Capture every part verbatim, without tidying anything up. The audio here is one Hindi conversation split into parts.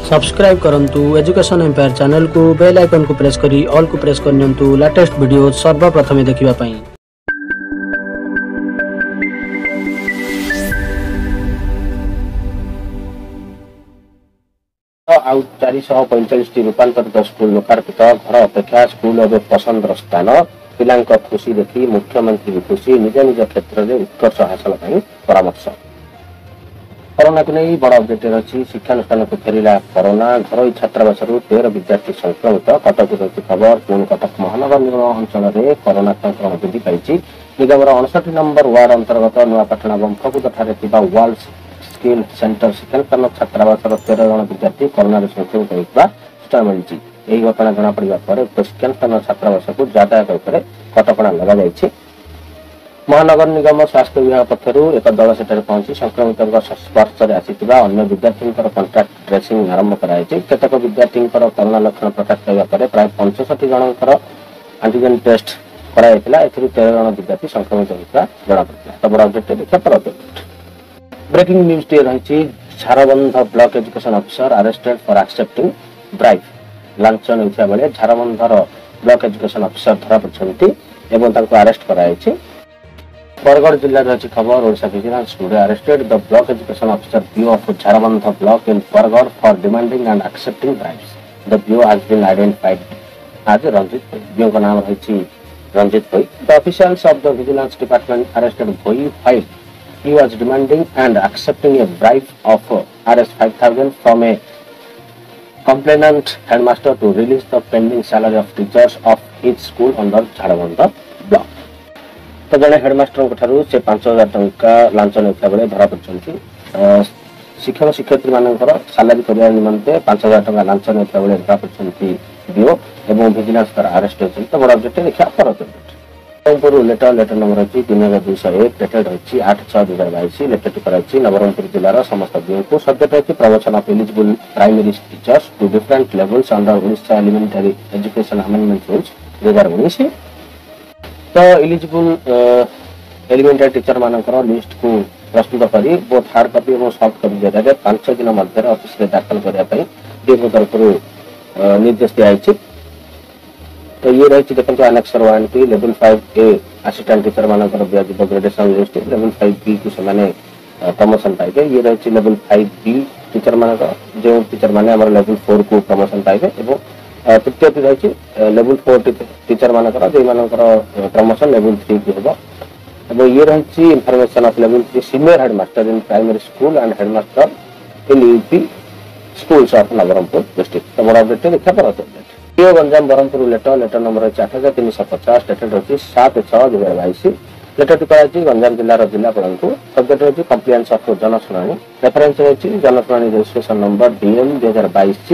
सब्सक्राइब करंतु एजुकेशन एम्पायर चैनल को बेल आइकन को प्रेस करी ऑल को प्रेस करनियंतु लेटेस्ट वीडियो सर्वप्रथम देखिबा पई। आउ चार सौ पैंतालीस टी रूपांतरित स्कूल लोकार्पित घर अपेक्षा स्कूल एवं पसंदर स्थान पिला खुशी देखी मुख्यमंत्री भी खुशी निज निज क्षेत्र में उत्कर्ष हासिल कर परामर्श। कोरोना को नहीं बड़ अपडेट रही शिक्षानुष्ठान को फेरला कोरोना घर छात्रावास तेरह विद्यार्थी संक्रमित कटक रही खबर पुणी कटक महानगर निगम अंचल में कोरोना संक्रमण वृद्धि पाई। निगम अड़सठ नंबर वार्ड अंतर्गत नुआपाटना बंफकुद वर्ल्ड स्किल सेंटर सेकेंड स्थान छात्रावास तेरह जन विद्यार्थी कोरोना संक्रमित होता सूचना मिली। यही घटना जना पड़ा पर उक्त शिक्षण स्थान छात्रावास को यातायात उपर कटकणा लग महानगर निगम स्वास्थ्य विभाग पक्षर एक दल सेठारे पहुंची संक्रमित संस्पर्श में आसीथिबा अन्य विद्यार्थी कंटाक्ट ट्रेसिंग आरंभ कराई। केतक विद्यार्थी कोरोना लक्षण प्रकाश पाइबा पर प्राय पचसठी जनकर एंटीजन टेस्ट कराइथिला। एथिरु तेरह जन विद्यार्थी संक्रमित होता जना पड़िला। तो बड़ अपडेट देखा पर ब्रेकिंग न्यूज टे रही Jharbandh block education officer arrested for accepting bribe. लांच नेउथिया बेले झारबंधर ब्लॉक एजुकेशन ऑफिसर धरा पड़छन्ती एवं तांको अरेस्ट कराइछि। बरगढ़ जिला रही खबर Odisha vigilance today arrested the block education officer PO of Jharbandh block in Bargarh for demanding and accepting bribes. The PO has been identified as Ranjit Bhoi. PO का नाम रही Ranjit Bhoi. The officials of the vigilance department arrested Bhoi while he was demanding and accepting a bribe of Rs five thousand from a complainant headmaster to release the pending salary of teachers of his school under Jharabandha block। तो जड़े हेडमास्टर ठारू से पांच हजार टंका लांच नेता बेले धरा पड़छन्ती। शिक्षक शिक्षयित्री मानकर सालारी करिया निमंते पांच हजार टंका लांच नेता बेले धरा पड़छन्ती बीओ एवं विजिलेंस कर अरेस्ट होछन। तो बड़ा अपडेट देखा पर नवरंगपुर लेटर लेटर नंबर अच्छी तीन हजार दुई सौ एक डेटेड अच्छी आठ छह दुई हजार बैश लेटर कराई नवरंगपुर जिलार समस्त बीओ को सब्जेक्ट अच्छी प्रवचन of eligible primary teachers to different levels under Odisha elementary education amendment rules दो हजार उन्नीस। तो एलिजिबल एलिमेंटरी टीचर मानकर लिस्ट को प्रस्तुत करी बोथ हार्ड कॉपी और सॉफ्ट कॉपी जरिए पांच दिन मध्य ऑफिस में दाखल करने डीओ तरफ निर्देश दिखाई। तो ये रही देखो अनेक्सर वन टी level five A assistant teacher मानकर दिया gradation list level five B को से प्रमोशन पाइबे। ये रही लेवल फाइव बी टीचर मानकर जो टीचर माने लेवल फोर को प्रमोशन पाइबे। तृतीय रही लेवल फोर टीचर मानकर जो मानकर प्रमोशन लेवल थ्री को होगा। ये रही information of level three senior headmaster in primary school and headmaster in UP schools of Nabarangpur district. तो बड़ा अपडेट देखा पर PO Ganjam Berhampur letter letter number अच्छी आठ हजार तीन सौ पचास डेटेड अच्छी सात छह दुई हजार बैश लेटर कराई गंजाम जिलार जिलापाल को सब्जेक्ट रही कंप्लेंट्स ऑफ जनशुणाणी रेफरेंस रही जनशुणाणी रजिस्ट्रेशन नंबर डीएम दुई हजार बैश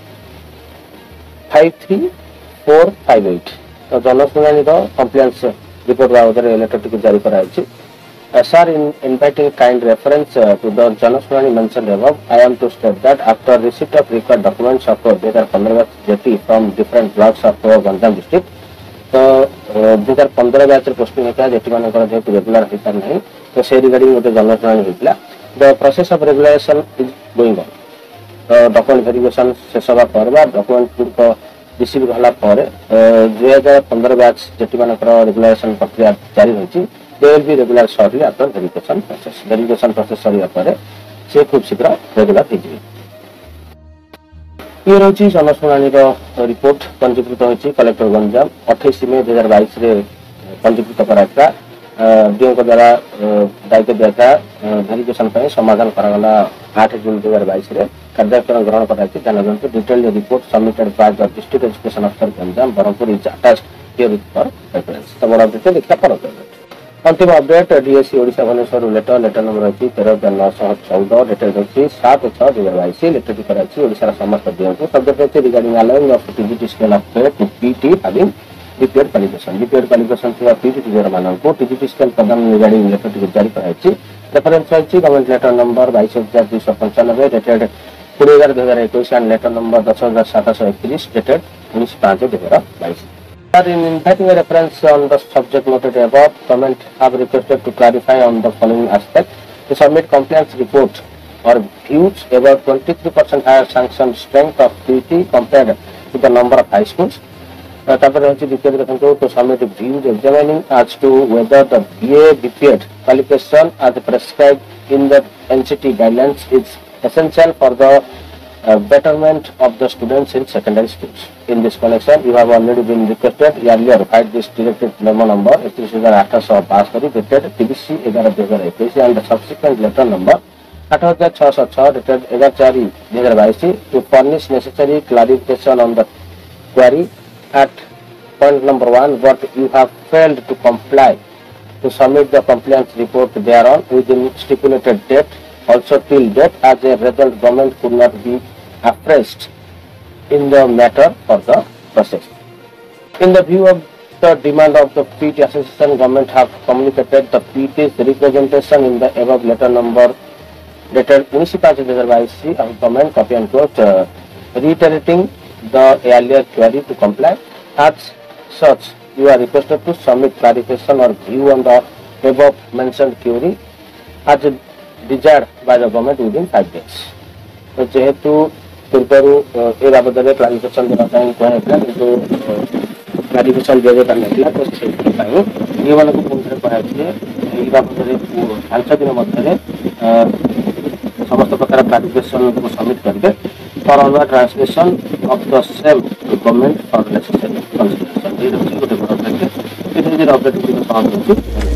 five three four five eight. तो जनशुणाणी कंप्लेंट्स रिपोर्ट बाबद लेटर टी जारी कराई। Sir, in inviting kind reference uh, to the Janashunani mentioned above, I am to state that after receipt of required documents of uh, two thousand fifteen jetty from different blocks of uh, Ganjam district, तो two thousand fifteen batch posting होता है जेटी मानकर जेहेतु रेगुलर होता नहीं तो से रिगार्डिंग गोटे जनशुणाणी होता। The process of regulation is going on. तो डॉक्यूमेंट वेरिफिकेशन शेष होगा पर डॉक्यूमेंट गुड़िक रिसीव होला पर दुई हजार पंद्रह बैच जेटी मानकर रेगुलेशन प्रक्रिया जारी रही। There will be regular shortly after verification process. Verification process सरिया पर से खूब शीघ्र रेगुलर हो जाए। ये रही जनशुणाणी रिपोर्ट पंजीकृत होती कलेक्टर गंजाम अठाईस मई दुई हजार बैश पंजीकृत कराया। डीओ द्वारा दायित्व दिया वेरिफिकेशन समाधान कराला आठ जून दुई हजार बैश कार्यानुष्ठान ग्रहण कराई। ध्यान दिखाते detail report submitted by the district education officer Ganjam Berhampur is attached here for reference. तो बड़ा अपडेट देखा पर अंतिम update DSC Odisha Bhubaneswar letter letter number अच्छी तेरह हजार नौ सौ चौदह डेटेड अच्छी सात छह दुई हजार बैश लेटर टी कराई ओडिशा समस्त डीओ को सब्जेक्ट अच्छी regarding allowing of TGT scale of pay to PT having BPEd qualification BPEd qualification थिबा पीटी टीचर माननको टीजीटी स्केल प्रदान रिगार्डिंग लेटर टी जारी कराई। रेफरेंस अच्छी गवर्नमेंट लेटर नंबर बाईस हजार दुई सौ पंचानबे डेटेड कोड़े हजार दुई हजार इक्कीस एंड लेटर नंबर दस हजार सात सौ एकतीस डेटेड उन्नीस पांच दुई हजार बैश। Sir, in inviting a reference on the subject noted above, government have requested to clarify on the following aspect: to submit compliance report or views about twenty-three percent higher sanction strength of P T compared to the number of high schools. Uh, তারপরে হচ্ছে দ্বিতীয় দেখন্তু to submit views examining as to whether the B A B P E D qualification as prescribed in the N C T guidelines is essential for the uh, betterment of the students in secondary schools. In this connection, you have already been requested earlier write this directed memo number eighty-six eighteen hundred pass kari dated T B C eleven two thousand twenty-one and the subsequent letter number eighteen six oh six dated eleven four twenty twenty-two to furnish necessary clarification on the query at point number one, but you have failed to comply to submit the compliance report thereon within stipulated date. Also till date, as a result, government could not be appraised in the matter for the process. In the view of the demand of the P T Association, government have communicated the P T's representation in the above letter number dated nineteen five twenty twenty-two of government copy and quote, uh, reiterating the earlier query to comply. As such, you are requested to submit clarification or view on the above mentioned query as desired by the government within five days. तो जेहेतु पूर्वरु ए बाबदरे क्लारिफिकेशन देबा ପାଇଁ कहैतला किंतु क्लारिफिकेशन देबे पारनथिला तो सेति ପାଇଁ ये वाला को पुनः कहैछे ए बाबदरे पाँच दिन मध्यरे समस्त प्रकार क्लारिफिकेशन को सबमिट करके for our translation of the same to government for necessary consideration. ये रही गोटे बड़ अपडेट ये धीरे धीरे अपडेट को पाउँछु।